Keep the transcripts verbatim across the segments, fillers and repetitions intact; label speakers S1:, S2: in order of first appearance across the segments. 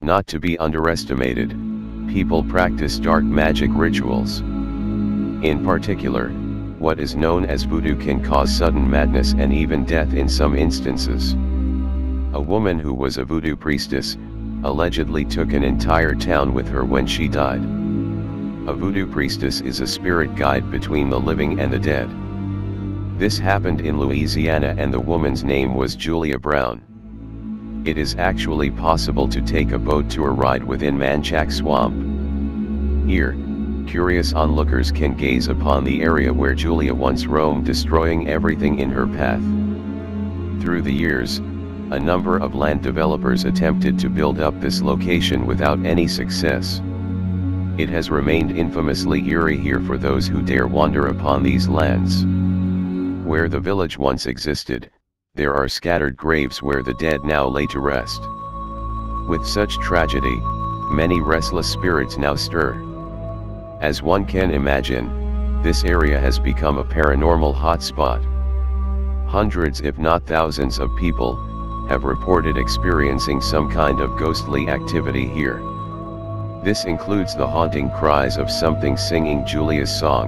S1: Not to be underestimated, people practice dark magic rituals. In particular, what is known as voodoo can cause sudden madness and even death in some instances. A woman who was a voodoo priestess allegedly took an entire town with her when she died. A voodoo priestess is a spirit guide between the living and the dead. This happened in Louisiana and the woman's name was Julia Brown. It is actually possible to take a boat tour ride within Manchac Swamp. Here, curious onlookers can gaze upon the area where Julia once roamed, destroying everything in her path. Through the years, a number of land developers attempted to build up this location without any success. It has remained infamously eerie here for those who dare wander upon these lands. Where the village once existed, there are scattered graves where the dead now lay to rest. With such tragedy, many restless spirits now stir. As one can imagine, this area has become a paranormal hotspot. Hundreds if not thousands of people have reported experiencing some kind of ghostly activity here. This includes the haunting cries of something singing Julia's song.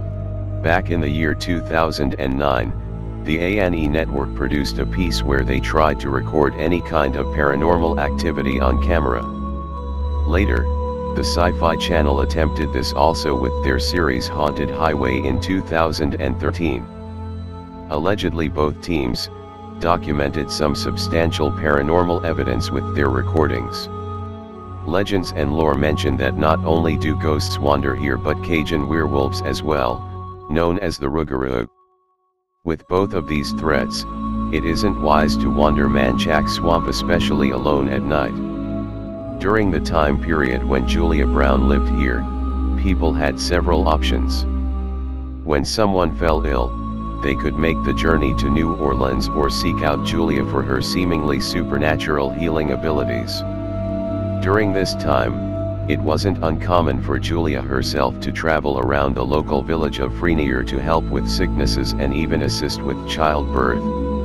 S1: Back in the year two thousand nine, the A and E network produced a piece where they tried to record any kind of paranormal activity on camera. Later, the Sci-Fi Channel attempted this also with their series Haunted Highway in two thousand thirteen. Allegedly both teams documented some substantial paranormal evidence with their recordings. Legends and lore mention that not only do ghosts wander here but Cajun werewolves as well, known as the Rougarou. With both of these threats, it isn't wise to wander Manchac Swamp, especially alone at night. During the time period when Julia Brown lived here, people had several options. When someone fell ill, they could make the journey to New Orleans or seek out Julia for her seemingly supernatural healing abilities. During this time, it wasn't uncommon for Julia herself to travel around the local village of Frenier to help with sicknesses and even assist with childbirth.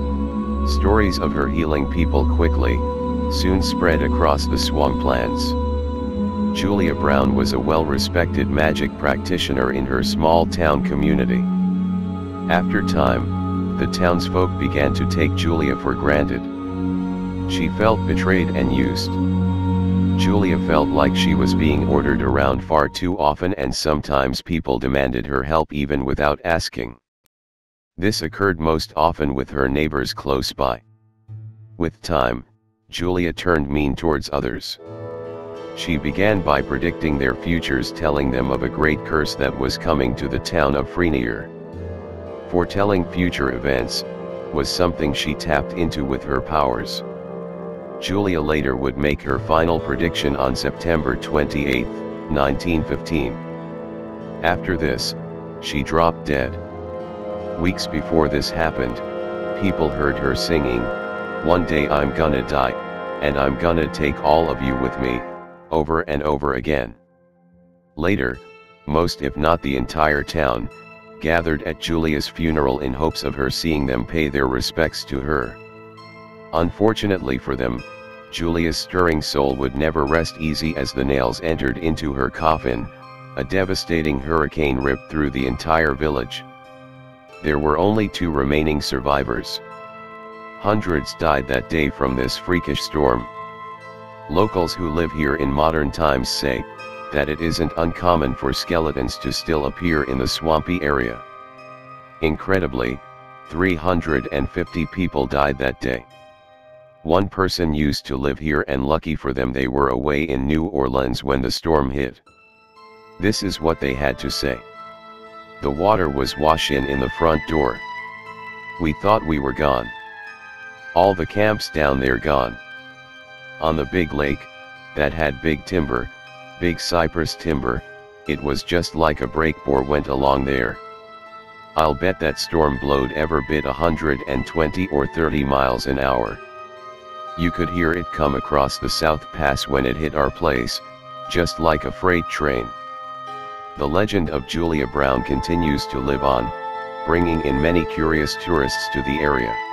S1: Stories of her healing people quickly soon spread across the swamplands. Julia Brown was a well-respected magic practitioner in her small town community. After time, the townsfolk began to take Julia for granted. She felt betrayed and used. Julia felt like she was being ordered around far too often, and sometimes people demanded her help even without asking. This occurred most often with her neighbors close by. With time, Julia turned mean towards others. She began by predicting their futures, telling them of a great curse that was coming to the town of Frenier. Foretelling future events was something she tapped into with her powers. Julia later would make her final prediction on September twenty-eighth, nineteen fifteen. After this, she dropped dead. Weeks before this happened, people heard her singing, "One day I'm gonna die, and I'm gonna take all of you with me," over and over again. Later, most if not the entire town, gathered at Julia's funeral in hopes of her seeing them pay their respects to her. Unfortunately for them, Julia's stirring soul would never rest easy as the nails entered into her coffin. A devastating hurricane ripped through the entire village. There were only two remaining survivors. Hundreds died that day from this freakish storm. Locals who live here in modern times say that it isn't uncommon for skeletons to still appear in the swampy area. Incredibly, three hundred fifty people died that day. One person used to live here, and lucky for them they were away in New Orleans when the storm hit. This is what they had to say. "The water was wash-in in the front door. We thought we were gone. All the camps down there gone. On the big lake, that had big timber, big cypress timber, it was just like a breakbore went along there. I'll bet that storm blowed ever bit a hundred and twenty or thirty miles an hour. You could hear it come across the South Pass when it hit our place, just like a freight train." The legend of Julia Brown continues to live on, bringing in many curious tourists to the area.